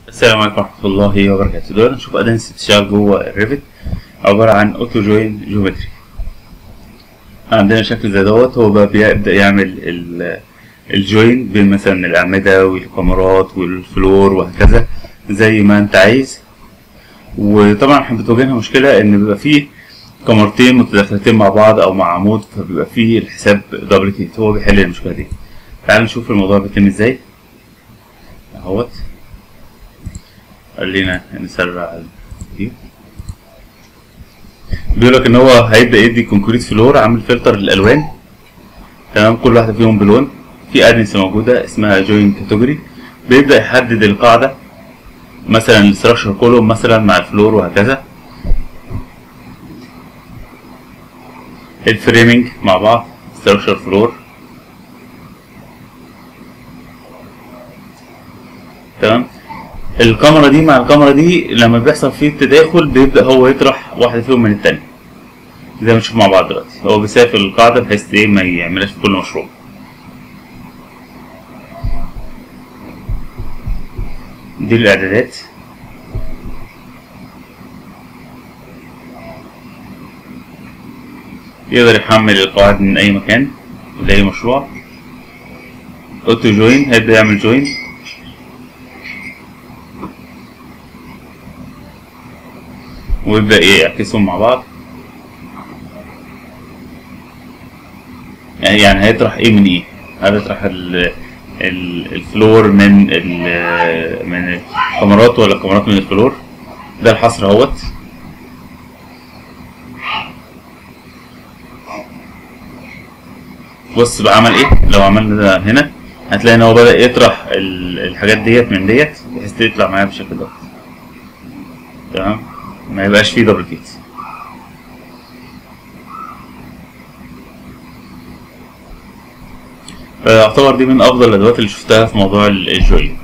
السلام عليكم ورحمة الله وبركاته. دلوقتي نشوف أداة بتشتغل جوه الريفت عبارة عن أوتو جوين جيومتري. عندنا شكل زي دوت، هو بقى بيبدأ يعمل الجوين بين مثلا الأعمدة والكاميرات والفلور وهكذا زي ما أنت عايز. وطبعا احنا بتواجهنا مشكلة إن بيبقى فيه كاميرتين متداخلتين مع بعض أو مع عمود، فبيبقى فيه الحساب دبليكيت. هو بيحل المشكلة دي. تعالوا نشوف الموضوع بيتم ازاي اهوت. خلينا نسرع دي. بيقولك ان هو هيبدأ يدي كونكريت فلور عامل فلتر للالوان، تمام، كل واحدة فيهم بلون. في ادنس موجودة اسمها جوين كاتيجوري، بيبدأ يحدد القاعدة مثلا الستراكشر كولوم مثلا مع الفلور وهكذا. الفريمنج مع بعض ستراكشر فلور، تمام. الكاميرا دي مع الكاميرا دي لما بيحصل فيه تداخل بيبدأ هو يطرح واحدة فيهم من التانية زي ما نشوف مع بعض دلوقتي. هو بيسافر القاعدة بحيث ايه ما يعملهاش في كل مشروع. دي الإعدادات. يقدر يحمل القواعد من أي مكان لأي مشروع. أوتو جوين هيبدأ يعمل جوين، ويبدأ ايه يعكسهم مع بعض. يعني هيطرح ايه من ايه؟ هيطرح الفلور من الكاميرات ولا الكاميرات من الفلور. ده الحصر اهوت. بص بقى عمل ايه. لو عملنا ده هنا هتلاقي ان هو بدأ يطرح الحاجات ديت من ديت بحيث تطلع معايا بالشكل ده، تمام، ما يبقاش فيه دبليكيت. فيعتبر دي من افضل الادوات اللي شفتها في موضوع الجوين.